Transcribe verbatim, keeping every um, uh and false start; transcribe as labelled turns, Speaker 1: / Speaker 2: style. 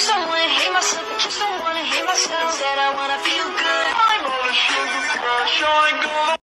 Speaker 1: just don't wanna hate myself, I just don't wanna hate myself. Said I wanna feel good, I wanna feel good.